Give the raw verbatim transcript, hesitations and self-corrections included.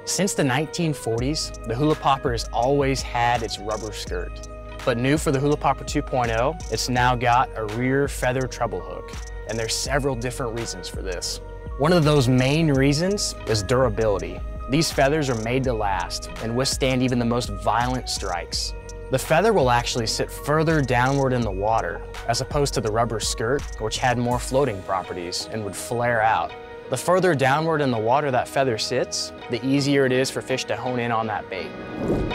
Since the nineteen forties, the Hula Popper has always had its rubber skirt. But new for the Hula Popper two point oh, it's now got a rear feather treble hook. And there's several different reasons for this. One of those main reasons is durability. These feathers are made to last and withstand even the most violent strikes. The feather will actually sit further downward in the water, as opposed to the rubber skirt, which had more floating properties and would flare out. The further downward in the water that feather sits, the easier it is for fish to hone in on that bait.